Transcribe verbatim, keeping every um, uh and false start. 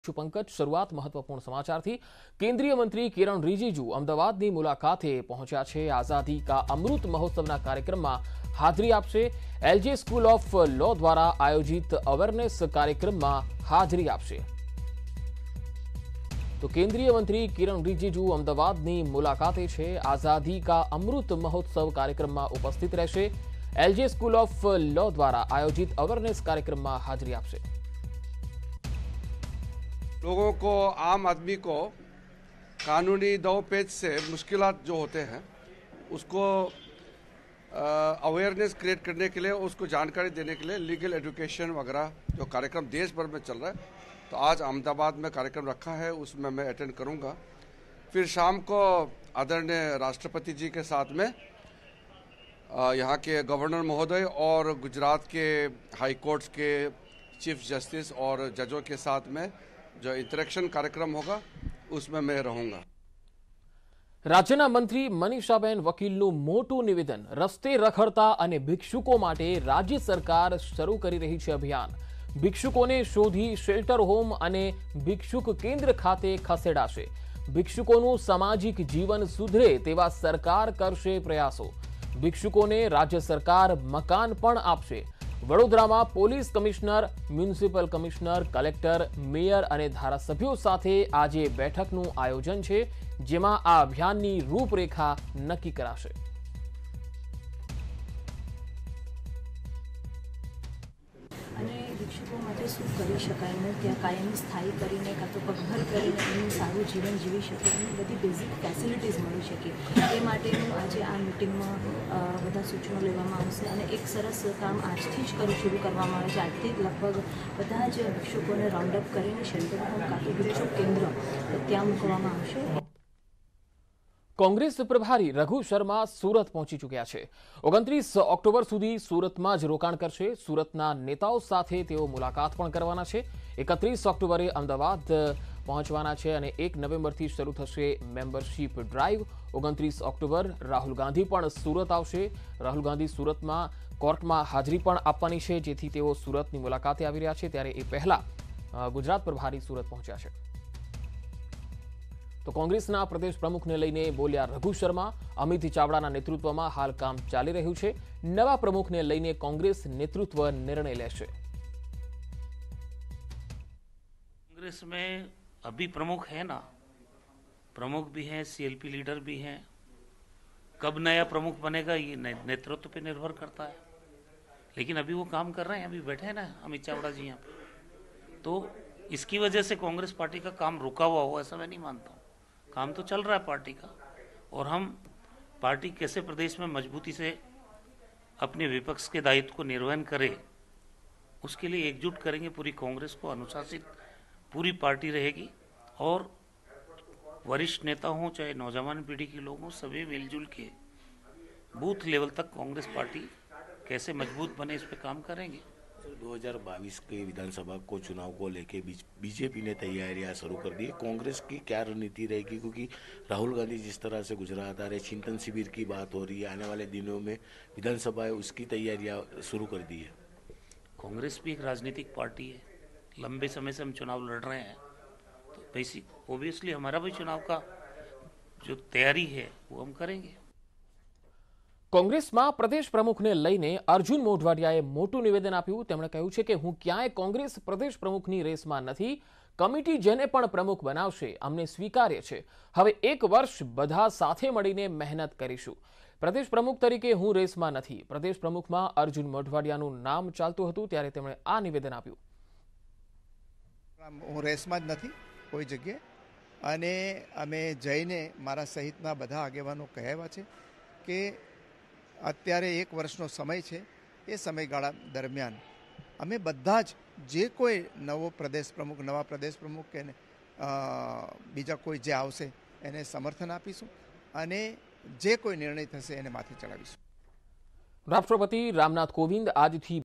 पंकज शुरुआत महत्वपूर्ण समाचार थी। केंद्रीय मंत्री किरण रिजिजू अमदावादની મુલાકાતે પહોંચ્યા છે। આઝાદી કા અમૃત મહોત્સવના કાર્યક્રમમાં હાજરી આપશે। એલજે સ્કૂલ ઓફ લો દ્વારા આયોજિત અવેરનેસ કાર્યક્રમમાં હાજરી આપશે। તો કેન્દ્રીય મંત્રી કિરણ રિજિજુ અમદાવાદની મુલાકાતે છે। આઝાદી કા અમૃત મહોત્સવ કાર્યક્રમમાં ઉપસ્થિત રહેશે। એલજે સ્કૂલ ઓફ લો દ્વારા આયોજિત અવેરનેસ કાર્યક્રમમાં હાજરી આપશે। लोगों को, आम आदमी को कानूनी दो पेज से मुश्किलात जो होते हैं उसको अवेयरनेस क्रिएट करने के लिए, उसको जानकारी देने के लिए लीगल एजुकेशन वगैरह जो कार्यक्रम देश भर में चल रहा है, तो आज अहमदाबाद में कार्यक्रम रखा है, उसमें मैं अटेंड करूंगा। फिर शाम को आदरणीय राष्ट्रपति जी के साथ में यहाँ के गवर्नर महोदय और गुजरात के हाई कोर्ट्स के चीफ जस्टिस और जजों के साथ में जो इंटरेक्शन कार्यक्रम होगा उसमें मैं रहूंगा। રાજ્યના મંત્રી મનીષાબેન વકીલનું મોટું નિવેદન। રસ્તે રખડતા અને ભિક્ષુકો માટે રાજ્ય સરકાર શરૂ કરી રહી છે અભિયાન। ભિક્ષુકોને શોધી શેલ્ટર હોમ અને ભિક્ષુક કેન્દ્ર ખાતે ખસેડાશે। ભિક્ષુકોનું સામાજિક જીવન સુધરે તેવા સરકાર કરશે પ્રયાસો। ભિક્ષુકોને રાજ્ય સરકાર મકાન પણ આપશે। વડોદરામાં police commissioner, municipal commissioner, collector, mayor અને ધારાસભ્યો સાથે આજે બેઠકનું આયોજન છે, જેમાં આ અભિયાનની રૂપરેખા નક્કી કરાશે। અને ભિક્ષુકો માટે શું કરી શકાય અને ત્યાં કાયમી સ્થાયી કરીને કાં તો પગભર કરીને એનું સારું જીવન જીવી શકે, એની બધી બેઝિક ફેસિલિટીઝ મળી શકે, એ માટેનું આજે આ મિટિંગમાં બધા સૂચનો લેવામાં આવશે। અને એક સરસ કામ આજથી જ કરું શરૂ કરવામાં આવે છે। આજથી જ લગભગ બધા જ ભિક્ષુકોને રાઉન્ડ અપ કરીને શેલ્ટર હોમ કાં તો ભિક્ષુક કેન્દ્ર ત્યાં મૂકવામાં આવશે। કોંગ્રેસ પ્રભારી રઘુ શર્મા સુરત પહોંચી ચૂક્યા છે। ઓગણત્રીસ ઓક્ટોબર સુધી સુરતમાં જ રોકાણ કરશે। સુરતના નેતાઓ સાથે તેઓ મુલાકાત પણ કરવાના છે। એકત્રીસ ઓક્ટોબરે અમદાવાદ પહોંચવાના છે અને એક નવેમ્બરથી શરૂ થશે મેમ્બરશીપ ડ્રાઈવ। ઓગણત્રીસ ઓક્ટોબર રાહુલ ગાંધી પણ સુરત આવશે। રાહુલ ગાંધી સુરતમાં કોર્ટમાં હાજરી પણ આપવાની છે, જેથી તેઓ સુરતની મુલાકાતે આવી રહ્યા છે। ત્યારે એ પહેલા ગુજરાત પ્રભારી સુરત પહોંચ્યા છે। તો કોંગ્રેસના પ્રદેશ પ્રમુખને લઈને બોલ્યા રઘુ શર્મા। અમિત ચાવડાના નેતૃત્વમાં હાલ કામ ચાલી રહ્યું છે। નવા પ્રમુખને લઈને કોંગ્રેસ નેતૃત્વ નિર્ણય લેશે। कांग्रेस में अभी प्रमुख है ना, प्रमुख भी हैं, सीएलपी लीडर भी हैं। कब नया प्रमुख बनेगा ये नेतृत्व पे निर्भर करता है, लेकिन अभी वो काम कर रहे हैं, अभी बैठे हैं ना अमित चावड़ा जी यहाँ पे। तो इसकी वजह से कांग्रेस पार्टी का काम रुका हुआ हो ऐसा मैं नहीं मानता हूँ। काम तो चल रहा है पार्टी का, और हम पार्टी कैसे प्रदेश में मजबूती से अपने विपक्ष के दायित्व को निर्वहन करे उसके लिए एकजुट करेंगे पूरी कांग्रेस को। अनुशासित पूरी पार्टी रहेगी और वरिष्ठ नेता हों चाहे नौजवान पीढ़ी के लोग हों, सभी मिलजुल के बूथ लेवल तक कांग्रेस पार्टी कैसे मजबूत बने इस पे काम करेंगे। दो हज़ार बाईस के विधानसभा को चुनाव को लेके बीजेपी ने तैयारियां शुरू कर दी है। कांग्रेस की क्या रणनीति रहेगी, क्योंकि राहुल गांधी जिस तरह से गुजरात आ रहे, चिंतन शिविर की बात हो रही है, आने वाले दिनों में विधानसभा है उसकी तैयारियां शुरू कर दी है। कांग्रेस भी एक राजनीतिक पार्टी है, लंबे समय से हम चुनाव लड़ रहे हैं, तो बेसिक ओबियसली हमारा भी चुनाव का जो तैयारी है वो हम करेंगे। કોંગ્રેસમાં પ્રદેશ પ્રમુખને લઈને અર્જુન મોઢવાડિયાએ મોટું નિવેદન આપ્યું। તેમણે કહ્યું છે કે હું ક્યાંય કોંગ્રેસ પ્રદેશ પ્રમુખની રેસમાં નથી। કમિટી જેને પણ પ્રમુખ બનાવશે અમને સ્વીકાર્ય છે। હવે એક વર્ષ બધા સાથે મળીને મહેનત કરીશું। પ્રદેશ પ્રમુખ તરીકે હું રેસમાં નથી। પ્રદેશ પ્રમુખમાં અર્જુન મોઢવાડિયાનું નામ ચાલતું હતું, ત્યારે તેમણે આ નિવેદન આપ્યું। હું રેસમાં જ નથી કોઈ જગ્યાએ, અને અમે જઈને મારા સહિતના બધા આગેવાનો કહેવા છે કે અત્યારે એક વર્ષનો સમય છે, એ સમયગાળા દરમિયાન અમે બધા જ જે કોઈ નવો પ્રદેશ પ્રમુખ, નવા પ્રદેશ પ્રમુખ કે બીજા કોઈ જે આવશે એને સમર્થન આપીશું અને જે કોઈ નિર્ણય થશે એને માથે ચડાવીશું। રાષ્ટ્રપતિ રામનાથ કોવિંદ આજથી